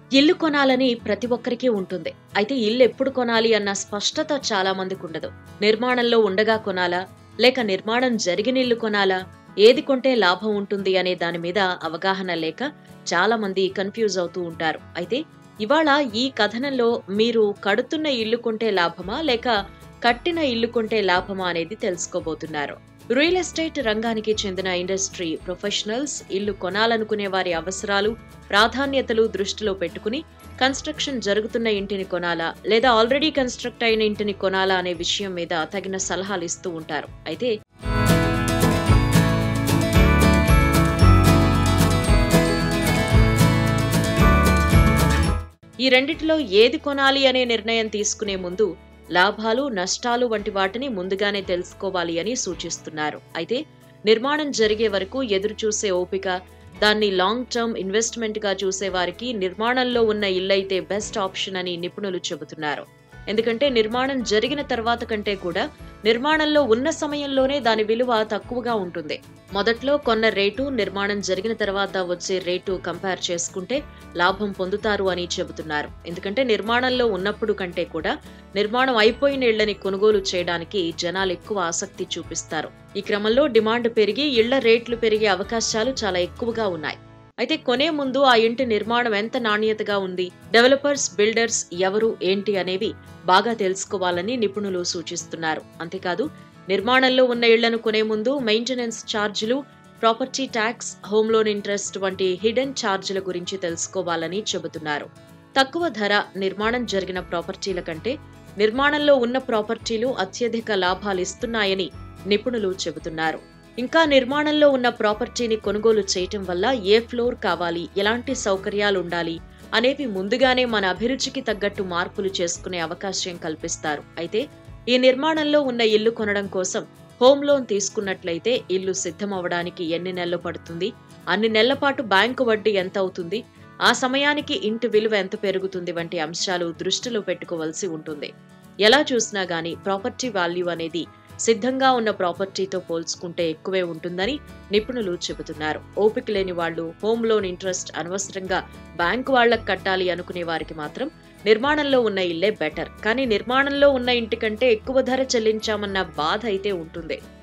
ఇల్లు కొనాలని ప్రతి ఒక్కరికి ఉంటుంది. అయితే ఇల్లు ఎప్పుడు కొనాలి అన్న స్పష్టత చాలా మందికుండదు. నిర్మాణంలో ఉండగా కొనాలా? లేక నిర్మాణం జరిగిన ఇల్లు కొనాలా? ఏది కొంటే లాభం ఉంటుంది అనే దాని మీద అవగాహన లేక చాలా మంది కన్‌ఫ్యూజ్ అవుతూ ఉంటారు. అయితే ఇవాళ ఈ కథనంలో మీరు కడుతున్న ఇల్లు కొంటే లాభమా? లేక కట్టిన ఇల్లు కొంటే లాభమా అనేది తెలుసుకోబోతున్నారు. రియల్ ఎస్టేట్ రంగానికి చెందిన ఇండస్ట్రీ ప్రొఫెషనల్స్ ఇల్లు కొనాలనుకునే వారి అవసరాలు, ప్రాధాన్యతలు దృష్టిలో పెట్టుకుని కన్‌స్ట్రక్షన్ జరుగుతున్న ఇంటిని కొనాలా? లేదా ఆల్రెడీ కన్‌స్ట్రక్ట్ అయిన ఇంటిని కొనాలా? అనే విషయం మీద తగిన సలహాలు ఇస్తూ ఉంటారు. అయితే ఈ రెండిటిలో ఏది కొనాలి అనే నిర్ణయం తీసుకునే ముందు లాభాలు, నష్టాలు వంటి వాటిని ముందుగానే తెలుసుకోవాలి అని సూచిస్తున్నారు. అయితే నిర్మాణం జరిగే వరకు ఎదురు చూసే ఓపిక, దాన్ని లాంగ్ టర్మ్ ఇన్వెస్ట్‌మెంట్ గా చూసే వారికి నిర్మాణంలో ఉన్న ఇల్లైతే బెస్ట్ ఆప్షన్ అని నిపుణులు చెబుతున్నారు. ఎందుకంటే నిర్మాణం జరిగిన తర్వాత కంటే కూడా నిర్మాణంలో ఉన్న సమయంలోనే దాని విలువ తక్కువగా ఉంటుంది. మొదట్లో కొన్న రేటు, నిర్మాణం జరిగిన తర్వాత వచ్చే రేటు కంపేర్ చేసుకుంటే లాభం పొందుతారు అని చెబుతున్నారు. ఎందుకంటే నిర్మాణంలో ఉన్నప్పుడు కంటే కూడా నిర్మాణం అయిపోయిన ఇళ్లని కొనుగోలు చేయడానికి జనాలు ఎక్కువ ఆసక్తి చూపిస్తారు. ఈ క్రమంలో డిమాండ్ పెరిగి ఇళ్ల రేట్లు పెరిగే అవకాశాలు చాలా ఎక్కువగా ఉన్నాయి. అయితే కొనే ముందు ఆ ఇంటి నిర్మాణం ఎంత నాణ్యతగా ఉంది, డెవలపర్స్, బిల్డర్స్ ఎవరు, ఏంటి అనేవి బాగా తెలుసుకోవాలని నిపుణులు సూచిస్తున్నారు. అంతేకాదు నిర్మాణంలో ఉన్న ఇళ్లను కొనే ముందు మెయింటెనెన్స్ ఛార్జీలు, property tax, home loan interest వంటి హిడెన్ ఛార్జీల గురించి తెలుసుకోవాలని చెబుతున్నారు. తక్కువ ధర నిర్మాణం జరిగిన ప్రాపర్టీల కంటే నిర్మాణంలో ఉన్న ప్రాపర్టీలు అత్యధిక లాభాలు ఇస్తున్నాయని నిపుణులు చెబుతున్నారు. ఇంకా నిర్మాణంలో ఉన్న ప్రాపర్టీని కొనుగోలు చేయటం వల్ల ఏ ఫ్లోర్ కావాలి, ఎలాంటి సౌకర్యాలు ఉండాలి అనేవి ముందుగానే మన అభిరుచికి తగ్గట్టు మార్పులు చేసుకునే అవకాశం కల్పిస్తారు. అయితే ఈ నిర్మాణంలో ఉన్న ఇల్లు కొనడం కోసం హోమ్ లోన్ తీసుకున్నట్లయితే ఇల్లు సిద్ధమవడానికి ఎన్ని నెలలు పడుతుంది, అన్ని నెలల పాటు బ్యాంకు వడ్డీ ఎంత అవుతుంది, ఆ సమయానికి ఇంటి విలువ ఎంత పెరుగుతుంది వంటి అంశాలు దృష్టిలో పెట్టుకోవాల్సి ఉంటుంది. ఎలా చూసినా గానీ ప్రాపర్టీ వాల్యూ అనేది సిద్ధంగా ఉన్న ప్రాపర్టీతో పోల్చుకుంటే ఎక్కువే ఉంటుందని నిపుణులు చెబుతున్నారు. ఓపిక లేని వాళ్లు హోమ్ లోన్ ఇంట్రెస్ట్ అనవసరంగా బ్యాంకు వాళ్లకు కట్టాలి అనుకునే వారికి మాత్రం నిర్మాణంలో ఉన్న ఇల్లే బెటర్. కానీ నిర్మాణంలో ఉన్న ఇంటి కంటే ఎక్కువ ధర చెల్లించామన్న బాధ అయితే ఉంటుంది.